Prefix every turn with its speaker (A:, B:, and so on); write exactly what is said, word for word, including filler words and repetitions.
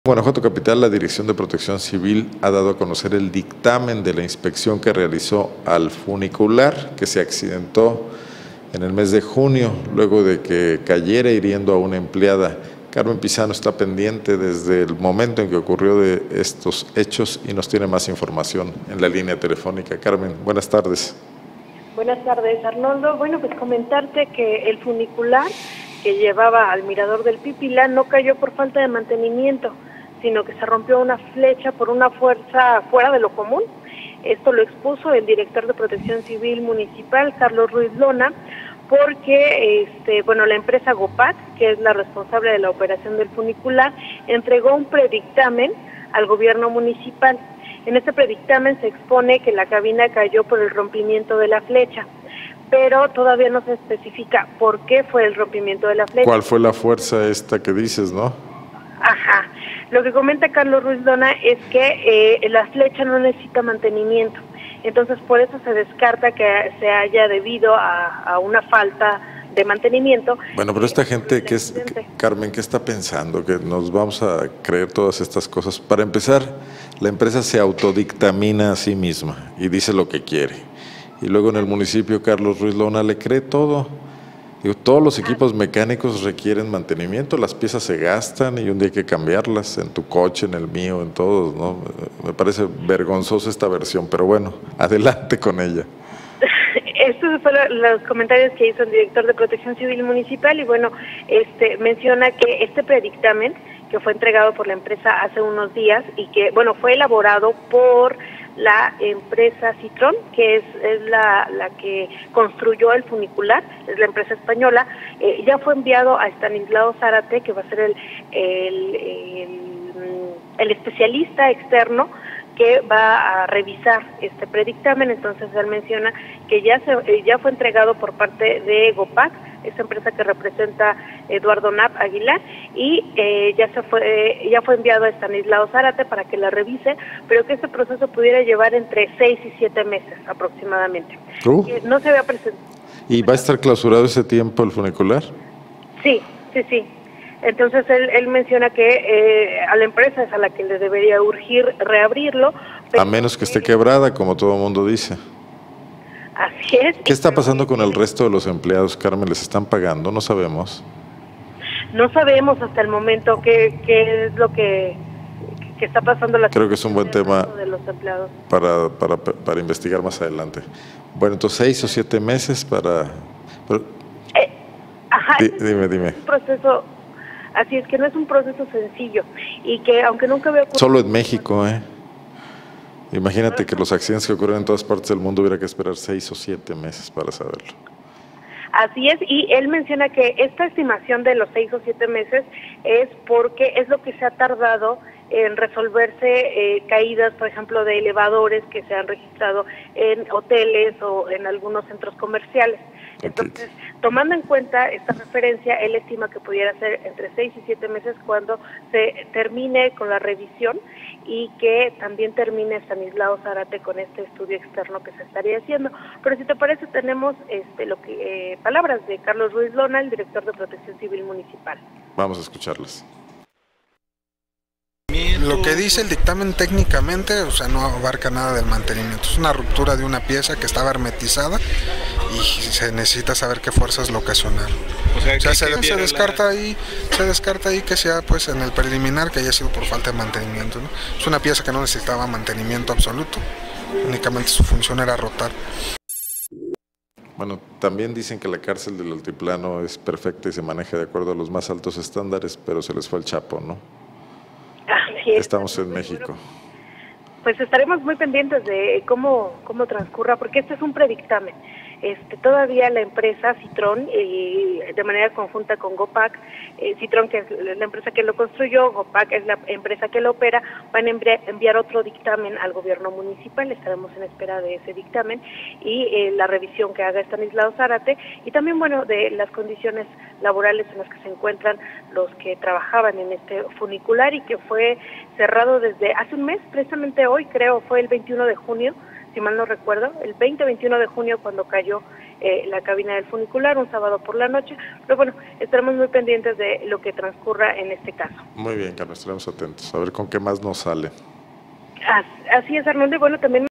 A: Guanajuato Capital, la Dirección de Protección Civil ha dado a conocer el dictamen de la inspección que realizó al funicular que se accidentó en el mes de junio, luego de que cayera hiriendo a una empleada. Carmen Pizano está pendiente desde el momento en que ocurrió de estos hechos y nos tiene más información en la línea telefónica. Carmen, buenas tardes.
B: Buenas tardes, Arnoldo. Bueno, pues comentarte que el funicular que llevaba al mirador del Pipila no cayó por falta de mantenimiento, sino que se rompió una flecha por una fuerza fuera de lo común. Esto lo expuso el director de Protección Civil Municipal, Carlos Ruiz Lona, porque este, bueno, la empresa Gopac, que es la responsable de la operación del funicular, entregó un predictamen al gobierno municipal. En este predictamen se expone que la cabina cayó por el rompimiento de la flecha, pero todavía no se especifica por qué fue el rompimiento de la flecha.
A: ¿Cuál fue la fuerza esta que dices, no?
B: Ajá. Lo que comenta Carlos Ruiz Lona es que eh, la flecha no necesita mantenimiento, entonces por eso se descarta que se haya debido a, a una falta de mantenimiento.
A: Bueno, pero esta gente, que es, Carmen, ¿qué está pensando? Que nos vamos a creer todas estas cosas. Para empezar, la empresa se autodictamina a sí misma y dice lo que quiere. Y luego en el municipio, Carlos Ruiz Lona le cree todo. Digo, todos los equipos mecánicos requieren mantenimiento, las piezas se gastan y un día hay que cambiarlas, en tu coche, en el mío, en todos, ¿no? Me parece vergonzosa esta versión, pero bueno, adelante con ella.
B: Estos fueron los comentarios que hizo el director de Protección Civil Municipal y bueno, este menciona que este predictamen que fue entregado por la empresa hace unos días y que, bueno, fue elaborado por la empresa Citrón, que es, es la, la que construyó el funicular, es la empresa española, eh, ya fue enviado a Estanislao Zárate, que va a ser el, el, el, el especialista externo que va a revisar este predictamen. Entonces él menciona que ya se ya fue entregado por parte de Gopac, esa empresa que representa Eduardo Nap Aguilar, y eh, ya se fue eh, ya fue enviado a Estanislao Zárate para que la revise, pero que este proceso pudiera llevar entre seis y siete meses aproximadamente.
A: Uh.
B: Eh, no se había presentado.
A: ¿Y va a estar clausurado ese tiempo el funicular?
B: Sí, sí, sí. Entonces él, él menciona que eh, a la empresa es a la que le debería urgir reabrirlo.
A: A menos que esté quebrada, como todo el mundo dice.
B: Así es.
A: ¿Qué está pasando con el resto de los empleados, Carmen? ¿Les están pagando? No sabemos.
B: No sabemos hasta el momento qué, qué es lo que, que está pasando. La
A: Creo que es un buen tema
B: de los empleados.
A: Para, para, para investigar más adelante. Bueno, entonces seis o siete meses para... Pero,
B: eh, ajá,
A: di, dime, dime.
B: Es un proceso... Así es que no es un proceso sencillo y que aunque nunca había ocurrido...
A: Solo en México, ¿eh? Imagínate que los accidentes que ocurren en todas partes del mundo hubiera que esperar seis o siete meses para saberlo.
B: Así es, y él menciona que esta estimación de los seis o siete meses es porque es lo que se ha tardado en resolverse eh, caídas, por ejemplo, de elevadores que se han registrado en hoteles o en algunos centros comerciales. Entonces, tomando en cuenta esta referencia, él estima que pudiera ser entre seis y siete meses cuando se termine con la revisión y que también termine Estanislao Zárate con este estudio externo que se estaría haciendo. Pero si te parece, tenemos este, lo que eh, palabras de Carlos Ruiz Lona, el director de Protección Civil Municipal.
A: Vamos a escucharlas.
C: Lo que dice el dictamen técnicamente, o sea, no abarca nada del mantenimiento. Es una ruptura de una pieza que estaba hermetizada y se necesita saber qué fuerzas lo ocasionaron. O sea, o sea se, se descarta la... ahí, se descarta ahí que sea, pues, en el preliminar que haya sido por falta de mantenimiento, ¿no? Es una pieza que no necesitaba mantenimiento absoluto, únicamente su función era rotar.
A: Bueno, también dicen que la cárcel del Altiplano es perfecta y se maneja de acuerdo a los más altos estándares, pero se les fue el chapo, ¿no? Estamos en México.
B: Pues estaremos muy pendientes de cómo cómo transcurra, porque este es un predictamen. Este, todavía la empresa Citrón, eh, de manera conjunta con Gopac, eh, Citrón, que es la empresa que lo construyó, Gopac es la empresa que lo opera, van a enviar, enviar otro dictamen al gobierno municipal. Estaremos en espera de ese dictamen y eh, la revisión que haga Estanislao Zárate y también, bueno, de las condiciones laborales en las que se encuentran los que trabajaban en este funicular y que fue cerrado desde hace un mes, precisamente hoy, creo, fue el veintiuno de junio, si mal no recuerdo, el veinte o veintiuno de junio cuando cayó eh, la cabina del funicular, un sábado por la noche. Pero bueno, estaremos muy pendientes de lo que transcurra en este caso.
A: Muy bien, Carmen, estaremos atentos a ver con qué más nos sale.
B: Así es, Arnoldo, y bueno, también